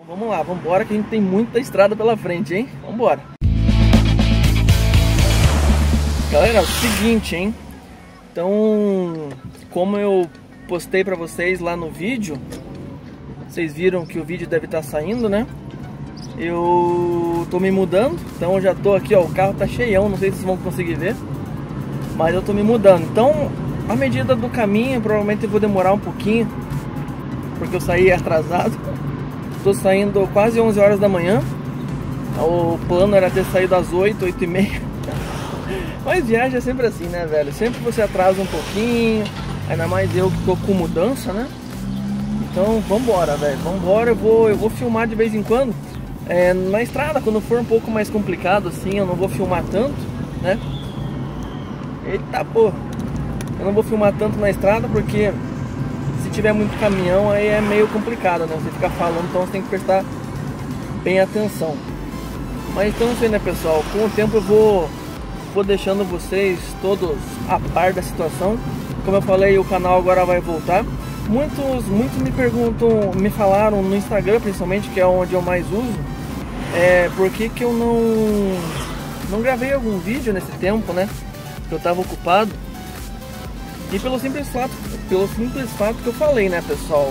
Vamos lá, vamos embora que a gente tem muita estrada pela frente, hein? Vamos embora. Galera, é o seguinte, hein? Então, como eu postei pra vocês lá no vídeo, vocês viram que o vídeo deve estar saindo, né? Eu tô me mudando, então eu já tô aqui, ó, o carro tá cheião, não sei se vocês vão conseguir ver, mas eu tô me mudando. Então, à medida do caminho, provavelmente eu vou demorar um pouquinho, porque eu saí atrasado. Tô saindo quase 11 horas da manhã. O plano era ter saído às 8, 8 e meia. Mas viagem é sempre assim, né, velho? Sempre você atrasa um pouquinho, ainda mais eu que tô com mudança, né? Então, vambora, velho. Vambora, eu vou filmar de vez em quando. Na estrada, quando for um pouco mais complicado assim, eu não vou filmar tanto, né? Eita, pô! Eu não vou filmar tanto na estrada porque se tiver muito caminhão aí é meio complicado, né? Você ficar falando, então você tem que prestar bem atenção. Mas então isso aí, né, pessoal? Com o tempo eu vou deixando vocês todos a par da situação. Como eu falei, o canal agora vai voltar. Muitos me perguntam, me falaram no Instagram principalmente, que é onde eu mais uso, por que eu não gravei algum vídeo nesse tempo, né? Que eu tava ocupado. E pelo simples fato que eu falei, né, pessoal,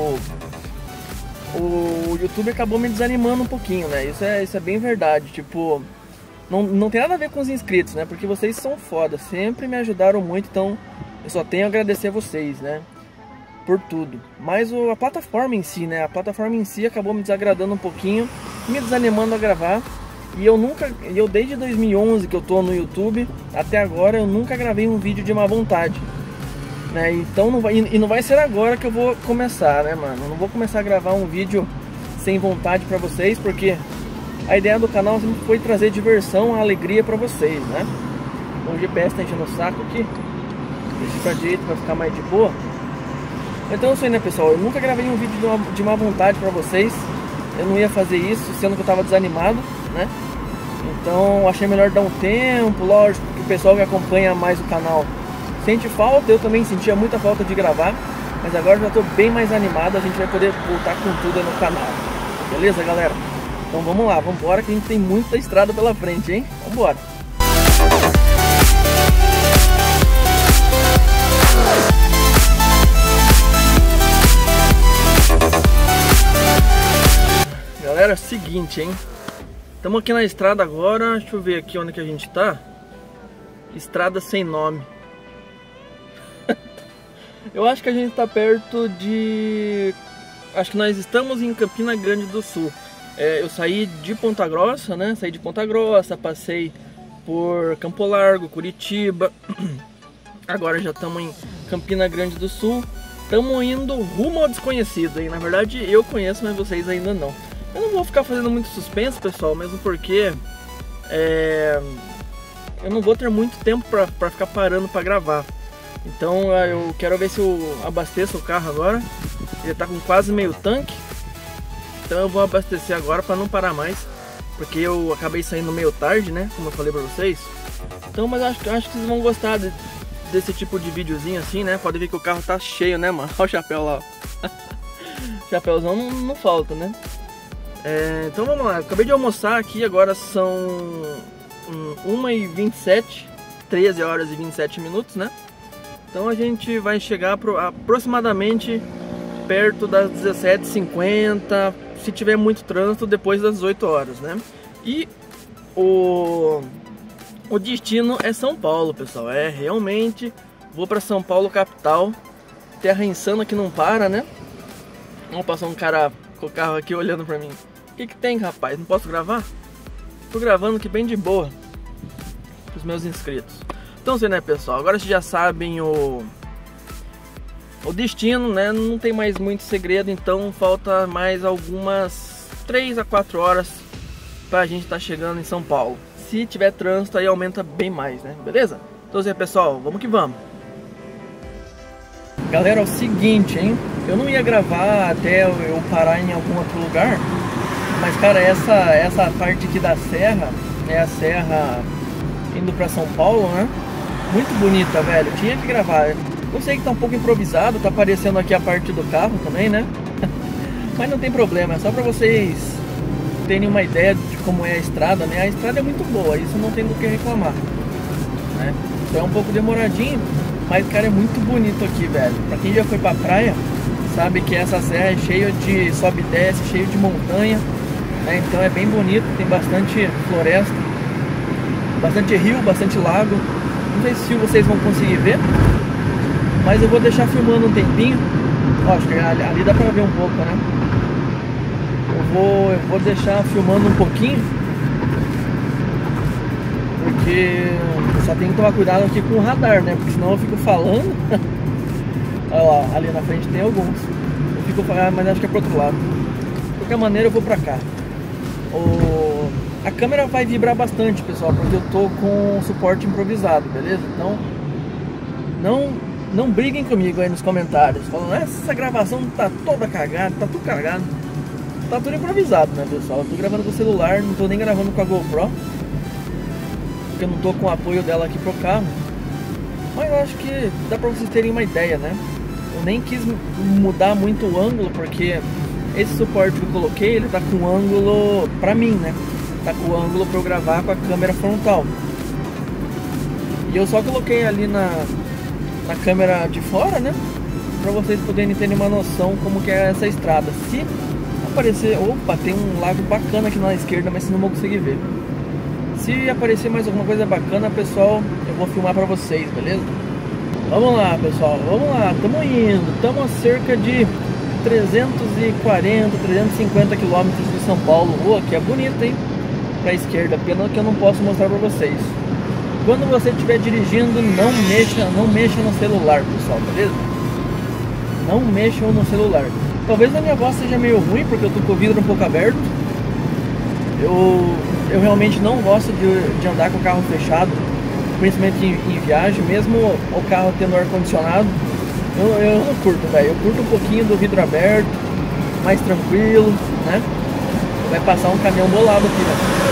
o YouTube acabou me desanimando um pouquinho, né? Isso é bem verdade. Tipo, não tem nada a ver com os inscritos, né? Porque vocês são foda, sempre me ajudaram muito, então eu só tenho a agradecer a vocês, né? Por tudo. Mas a plataforma em si, né? A plataforma em si acabou me desagradando um pouquinho, me desanimando a gravar. E eu desde 2011 que eu tô no YouTube, até agora eu nunca gravei um vídeo de má vontade, né? Então não vai ser agora que eu vou começar, né, mano? Eu não vou começar a gravar um vídeo sem vontade pra vocês, porque a ideia do canal sempre foi trazer diversão, alegria pra vocês, né? O GPS tá enchendo o saco aqui. Deixa pra direita pra ficar mais de boa. Então eu sei, né, pessoal? Eu nunca gravei um vídeo de má vontade pra vocês. Eu não ia fazer isso, sendo que eu tava desanimado, né? Então achei melhor dar um tempo. Lógico que o pessoal que acompanha mais o canal sente falta, eu também sentia muita falta de gravar. Mas agora já tô bem mais animado, a gente vai poder voltar com tudo aí no canal. Beleza, galera? Então vamos lá, vamos embora que a gente tem muita estrada pela frente, hein? Vamos embora. Galera, é o seguinte, hein? Estamos aqui na estrada agora. Deixa eu ver aqui onde que a gente tá. Estrada sem nome. Eu acho que a gente tá perto de... Acho que nós estamos em Campina Grande do Sul. Eu saí de Ponta Grossa, né? Saí de Ponta Grossa, passei por Campo Largo, Curitiba. Agora já estamos em Campina Grande do Sul. Estamos indo rumo ao desconhecido. E na verdade eu conheço, mas vocês ainda não. Eu não vou ficar fazendo muito suspense, pessoal, mesmo porque eu não vou ter muito tempo pra ficar parando pra gravar. Então eu quero ver se eu abasteço o carro agora. Ele tá com quase meio tanque. Então eu vou abastecer agora pra não parar mais, porque eu acabei saindo meio tarde, né, como eu falei pra vocês. Então, mas acho que vocês vão gostar desse tipo de videozinho assim, né. Pode ver que o carro tá cheio, né, mano. Olha o chapéu lá, ó. Chapéuzão não falta, né. Então vamos lá, acabei de almoçar aqui, agora são 1h27, 13 horas e 27 minutos, né? Então a gente vai chegar aproximadamente perto das 17h50, se tiver muito trânsito, depois das 18 horas, né? E o destino é São Paulo, pessoal, realmente vou para São Paulo capital, terra insana que não para, né? Vamos passar um cara com o carro aqui olhando pra mim. O que tem, rapaz? Não posso gravar? Tô gravando aqui bem de boa pros meus inscritos. Então, assim, né, pessoal? Agora vocês já sabem o destino, né? Não tem mais muito segredo, então falta mais algumas 3 a 4 horas pra gente estar chegando em São Paulo. Se tiver trânsito, aí aumenta bem mais, né? Beleza? Então, assim, pessoal, vamos que vamos. Galera, é o seguinte, hein? Eu não ia gravar até eu parar em algum outro lugar, mas, cara, essa parte aqui da serra, a serra indo pra São Paulo, né? Muito bonita, velho. Tinha que gravar. Eu sei que tá um pouco improvisado, tá aparecendo aqui a parte do carro também, né? Mas não tem problema, é só pra vocês terem uma ideia de como é a estrada, né? A estrada é muito boa, isso não tem do que reclamar, né? Então é um pouco demoradinho, mas cara, é muito bonito aqui, velho. Pra quem já foi pra praia, sabe que essa serra é cheia de sobe e desce, cheio de montanha, né? Então é bem bonito, tem bastante floresta, bastante rio, bastante lago. Não sei se vocês vão conseguir ver, mas eu vou deixar filmando um tempinho. Ó, acho que ali dá pra ver um pouco, né? Eu vou deixar filmando um pouquinho, porque só tem que tomar cuidado aqui com o radar, né? Porque senão eu fico falando. Olha lá, ali na frente tem alguns. Eu fico falando, mas acho que é pro outro lado. De qualquer maneira eu vou pra cá. A câmera vai vibrar bastante, pessoal, porque eu tô com suporte improvisado, beleza? Então não briguem comigo aí nos comentários falando, essa gravação tá toda cagada, tá tudo cagado. Tá tudo improvisado, né, pessoal? Eu tô gravando com o celular, não tô nem gravando com a GoPro, porque eu não tô com o apoio dela aqui pro carro. Mas eu acho que dá pra vocês terem uma ideia, né? Eu nem quis mudar muito o ângulo, porque esse suporte que eu coloquei, ele tá com ângulo pra mim, né? Tá com ângulo pra eu gravar com a câmera frontal. E eu só coloquei ali na câmera de fora, né? Pra vocês poderem terem uma noção como que é essa estrada. Se aparecer, opa, tem um lago bacana aqui na esquerda, mas vocês não vão conseguir ver. Se aparecer mais alguma coisa bacana, pessoal, eu vou filmar pra vocês, beleza? Vamos lá, pessoal, vamos lá, estamos indo. Estamos a cerca de 340, 350 quilômetros de São Paulo. Rua que é bonita, hein? Pra esquerda, pena que eu não posso mostrar pra vocês. Quando você estiver dirigindo, não mexa no celular, pessoal, beleza? Não mexam no celular. Talvez a minha voz seja meio ruim, porque eu tô com o vidro um pouco aberto. Eu realmente não gosto de andar com o carro fechado, principalmente em viagem, mesmo o carro tendo ar-condicionado. Eu não curto, velho. Eu curto um pouquinho do vidro aberto, mais tranquilo, né? Vai passar um caminhão bolado aqui, né?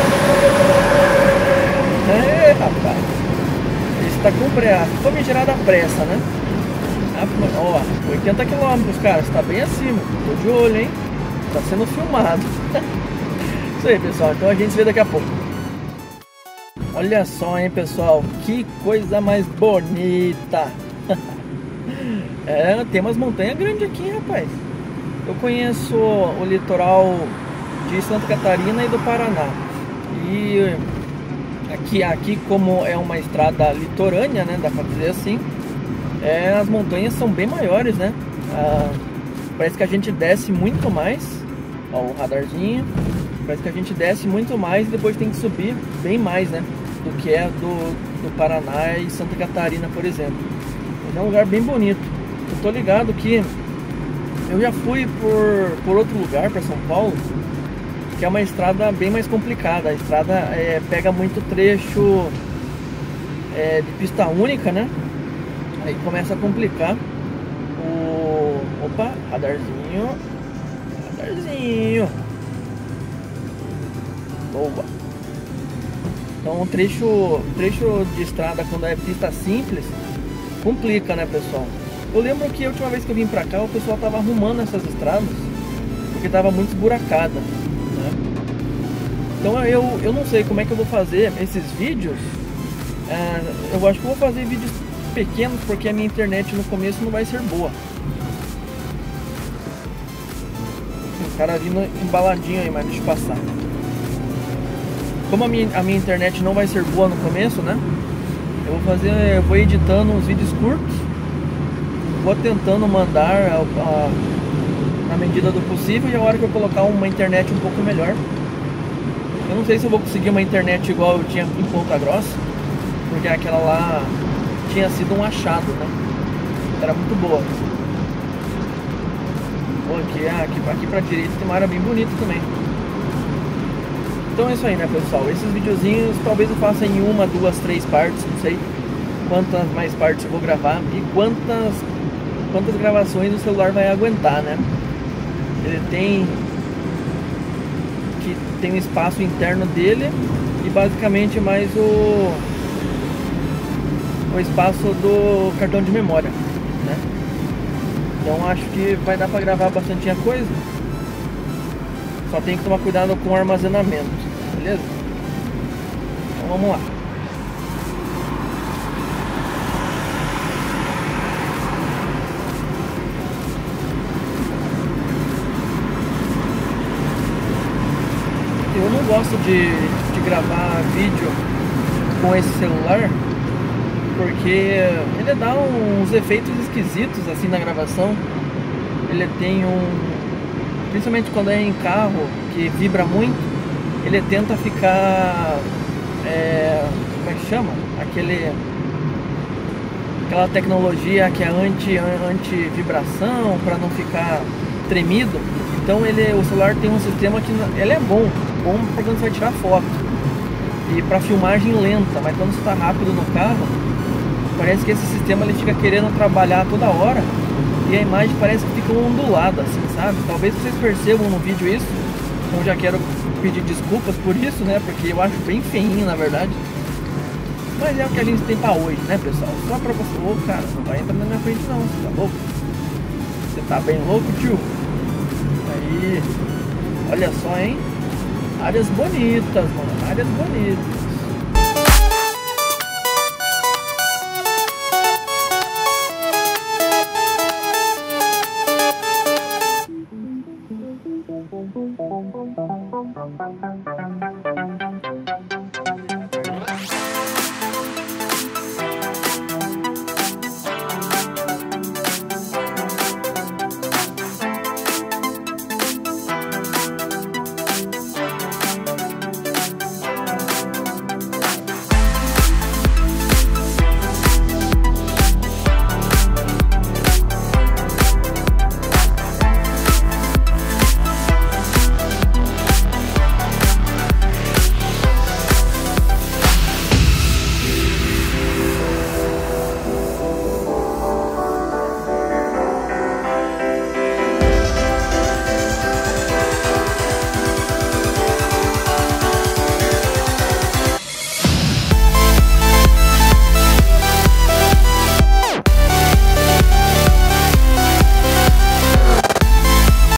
É, rapaz. Esse tá com pressa. Vamos gerar da pressa, né? Ó, 80 km, cara. Você tá bem acima. Tô de olho, hein? Tá sendo filmado. Isso aí, pessoal. Então a gente se vê daqui a pouco. Olha só, hein, pessoal. Que coisa mais bonita. É, tem umas montanhas grandes aqui, rapaz. Eu conheço o litoral de Santa Catarina e do Paraná. E aqui como é uma estrada litorânea, né, dá pra dizer assim, as montanhas são bem maiores, né? Parece que a gente desce muito mais. Ó, o radarzinho. Parece que a gente desce muito mais e depois tem que subir bem mais, né? Do que é do Paraná e Santa Catarina, por exemplo. Mas é um lugar bem bonito. Eu tô ligado que eu já fui por outro lugar, para São Paulo, que é uma estrada bem mais complicada. A estrada pega muito trecho de pista única, né? Aí começa a complicar. Opa, radarzinho. Boa. Então um trecho de estrada quando é pista simples complica, né, pessoal? Eu lembro que a última vez que eu vim pra cá, o pessoal tava arrumando essas estradas porque tava muito esburacada, né? Então eu não sei como é que eu vou fazer esses vídeos. Eu acho que eu vou fazer vídeos pequenos, porque a minha internet no começo não vai ser boa. O cara vindo embaladinho aí, mas deixa eu passar. Como a minha internet não vai ser boa no começo, né? Eu vou editando uns vídeos curtos, vou tentando mandar na medida do possível, e a hora que eu colocar uma internet um pouco melhor. Eu não sei se eu vou conseguir uma internet igual eu tinha em Ponta Grossa, porque aquela lá tinha sido um achado, né? Era muito boa. Aqui pra direita tem uma área bem bonita também. Então é isso aí, né, pessoal? Esses videozinhos talvez eu faça em 1, 2, 3 partes, não sei quantas mais partes eu vou gravar e quantas gravações o celular vai aguentar, né? Ele tem um espaço interno dele e basicamente mais o espaço do cartão de memória, né? Então acho que vai dar pra gravar bastante coisa. Só tem que tomar cuidado com o armazenamento, beleza? Então vamos lá. Eu não gosto de gravar vídeo com esse celular, porque ele dá uns efeitos esquisitos assim na gravação. Ele tem principalmente quando é em carro, que vibra muito, ele tenta ficar, como é que chama? Aquela tecnologia que é anti-vibração, para não ficar tremido. Então o celular tem um sistema que ele é bom para quando você vai tirar foto e para filmagem lenta, mas quando você está rápido no carro, parece que esse sistema ele fica querendo trabalhar toda hora e a imagem parece que fica ondulada, assim, sabe? Talvez vocês percebam no vídeo isso, então já quero pedir desculpas por isso, né? Porque eu acho bem feinho, na verdade. Mas é o que a gente tem pra hoje, né, pessoal? Só pra você... Ô, cara, não vai entrar na minha frente não, você tá louco? Você tá bem louco, tio? Aí, olha só, hein? Áreas bonitas, mano, áreas bonitas.